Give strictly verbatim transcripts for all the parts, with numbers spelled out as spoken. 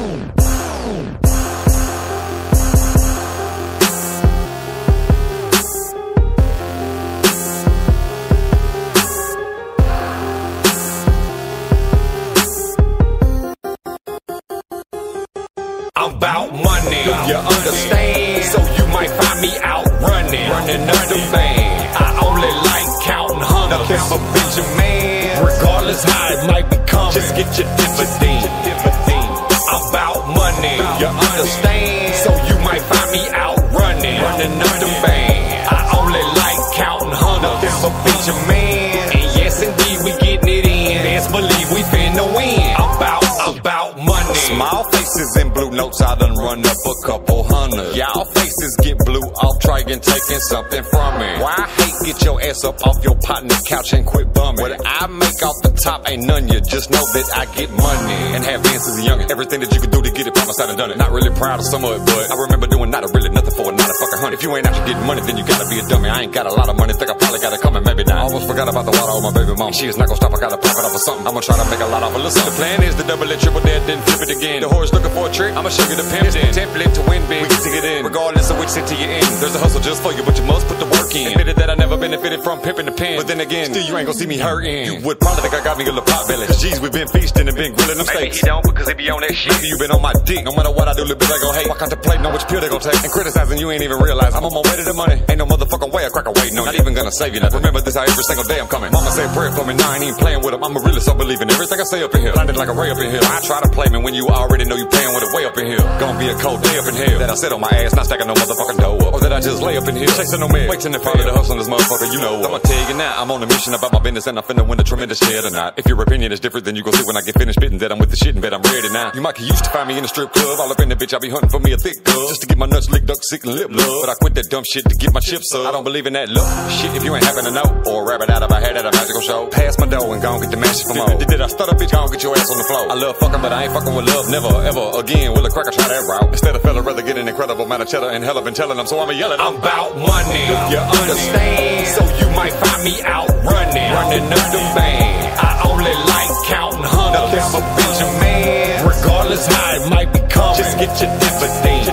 I'm about money, do you understand? So you might find me out running, running under man. I only like counting hundreds, never Benjamin. Regardless how it might become, just get your dividend. I'm about money, do you understand? So you might find me out running, running under man. I only like counting hundreds, never Benjamin. And yes indeed we getting it in, best believe we finna win. I'm about, I'm about money. Small faces and blue notes, I done run up a couple hundred. Y'all faces get blue off trying taking something from me. Why I hate get your ass up off your partner couch and quit bumming. What I make off the top ain't none you, just know that I get money. And have Vince as a youngin', everything that you can do to get it, promise I done done it. Not really proud of some of it, but I remember doing not a really nothing for it, not a fucking honey. If you ain't out here getting money, then you gotta be a dummy. I ain't got a lot of money, think I probably got it coming, maybe not. I almost forgot about the water on my baby mama. She is not gonna stop, I gotta profit off of something. I'm gonna try to make a lot off of listen. The plan is to double it, triple that, then flip it again. The horse looking for a trick, I'ma show you the pimp in. Template to win big, we get to get in, regardless of which city you're in. There's a hustle just for you, but you must put the work in. Admitted that I never benefited from pimping the pen, but then again, still you ain't gonna see me hurting. You would probably think I got me a little pot belly, cause geez, we've been feasting and been grilling them steaks. Maybe he don't, because he be on that shit. Maybe you been on my dick, no matter what I do, little bit they gon' hate. While contemplating on which pill they gon' take, and criticizing you ain't even realize I'm on my way to the money. Ain't no motherfucking way a cracker waiting on you. Not even gonna save you nothing. Remember this how every single day I'm coming. Mama say a prayer for me, now I ain't even playing with him. I'm a realist, so believe in everything I say up in here. Blinded like a ray up in here. I try to play me when you already know you playing with it way up in here. Gonna be a cold day up in here. That I sit on my ass, not stacking no motherfucking dough up. Or that I just lay up in here, chasing no man. Waiting to follow the hustle on this motherfucker, you know. I'ma tell you now, I'm on a mission about my business and I'm finna win a tremendous share tonight. If your opinion is different, then you gon' see when I get finished spitting that I'm with the shit and bet I'm ready now. You might get used to find me in the strip club, all up in the bitch, I be hunting for me a thick girl, just to get my nuts licked up, sick and lip love. But I quit that dumb shit to get my chips up. I don't believe in that look shit if you ain't happen to know, or rap it out if I had at a magical show. Pass my dough and go and get the match for more. Did, did I stutter, bitch? Go and get your ass on the floor. I love fucking, but I ain't fucking with love, never, ever again. Will a cracker try that route? Instead, a fella rather get an incredible amount of cheddar and hell, I've been telling them, so I'ma yell it. I'm about money, do you understand? So you might find me out running, running under man. I only like counting hundreds, never Benjamin. Regardless how it might become, just get your dividend.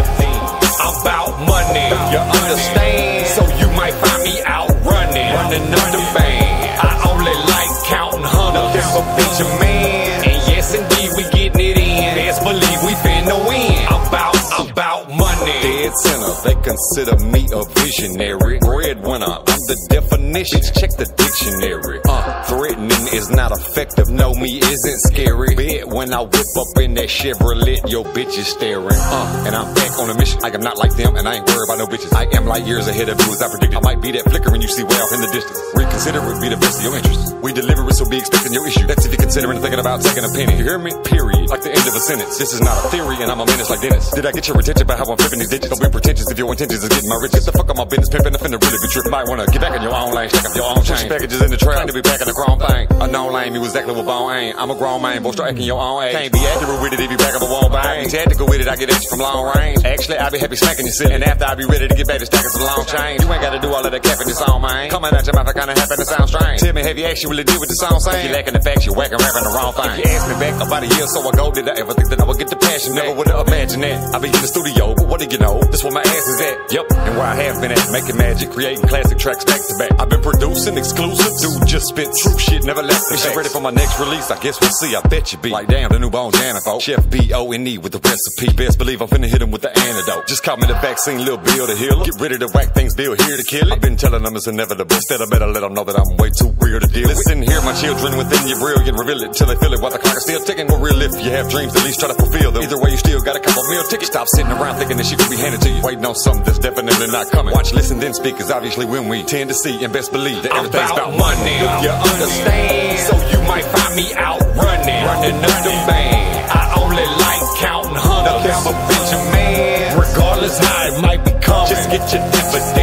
I'm about money, do you understand? So you might find me out running, running under man. I only like counting hundreds, never Benjamin. And yes indeed we getting it in, best believe we finna win. I'm about, I'm about money. Dead center, they consider me a visionary. Breadwinner, I'm the definition. Check the dictionary. Uh, threatening is not effective. No, me isn't scary. Bet when I whip up in that Chevrolet, your bitch is staring. Uh, and I'm back on a mission. I am not like them, and I ain't worried about no bitches. I am like years ahead of you as I predicted. I might be that flickering you see way off in the distance. Reconsider would be the best of your interest. We deliver it, so be expecting your issue. That's if you're considering thinking about taking a penny. You hear me? Period. Like the end of a sentence. This is not a theory, and I'm a menace like Dennis. Did I get your attention by how I'm flipping these digits? Don't be pretentious if your intentions is getting my riches. Get the fuck on my business, pimping. I'm finna really be tripping. Might wanna get back in your own lane, stack up your own change. Packages in the trail, to be back in the chrome thing. A known lame, you exactly what bone ain't. I'm a grown man, boy, start acting your own age. Can't be accurate with it if you back up a won't bang. Tactical with it, I get extra from long range. Actually, I be happy smacking you silly. And after I be ready to get back to stacking some long change. You ain't gotta do all of that capping this on, man. Coming out your mouth, I kinda happen to sound strange. Tell me, have you actually did what the song saying? If you lacking the facts, you're whacking, rapping the wrong thing. If you asked me back about a year or so ago, did I ever think that I would get the passion? Never would've imagined that. I be in the studio, but what do you know? This where my ass is at. Yep, and where I have been at, making magic, creating classic tracks back to back. I've been producing exclusive, dude, just spit true shit, never left the shit. Ready for my next release? I guess we'll see. I bet you be like, damn, the new Bone Jamming, folks. Chef B O N E with the recipe. Best believe I'm finna hit him with the antidote. Just call me the vaccine, Lil Bill the healer. Get ready to whack things, Bill here to kill it. I've been telling them it's inevitable. Instead, I better let them know that I'm way too real to deal with. Listen here, my children within you brilliant. Reveal it till they feel it while the clock is still ticking. We're real if you have dreams, at least try to fulfill them. Either way, you still got a couple meal tickets. Stop sitting around thinking that shit could be handed to you. Waiting on something that's definitely not coming. Watch, listen, then speak is obviously when we tend to see and best believe that everything's about, about money. Do you understand? So you might find me out running, running under man. I only like counting hundreds, never Benjamin. Regardless how it might become, just get your dividend.